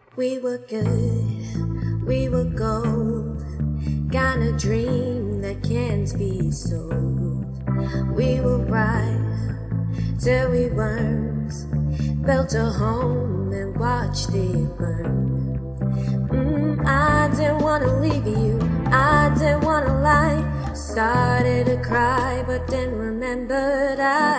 We were good, we were gold, got a dream that can't be sold. We were right till we weren't, built a home and watched it burn. I didn't wanna leave you, I didn't wanna lie. Started to cry, but then remembered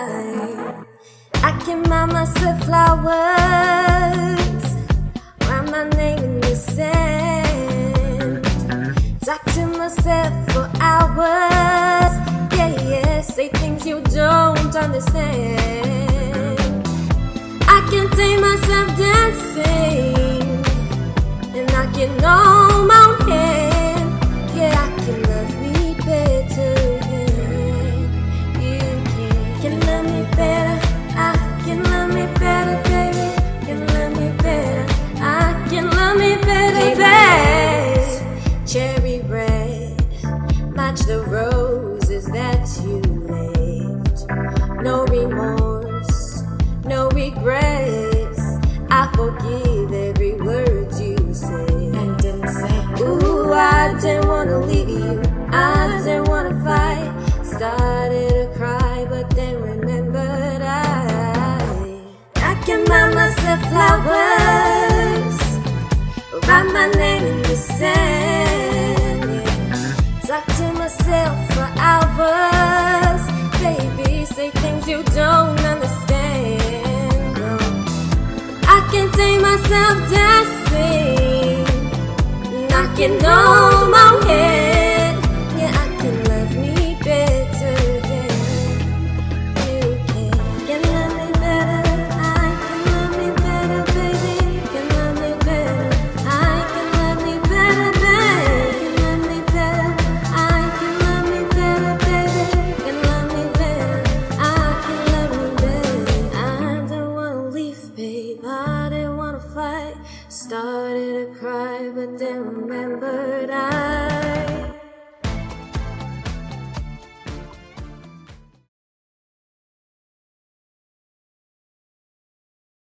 I can buy myself flowers, write my name in the sand, talk to myself for hours, yeah, say things you don't understand. I can take myself dancing, and I can hold my own hand, yeah, I can love me better than you can love me better. I can love me better, baby. Can love me better. I can love me better, baby. Cherry red, match the roses that you left. No remorse, no regrets. I forgive every word you said and didn't say. Ooh, I didn't wanna leave you, I didn't wanna fight. Started to cry, but then remembered I can buy myself flowers, write my name in the sand, yeah. Talk to myself for hours, baby, say things you don't understand, no. I can take myself dancing, and I can hold my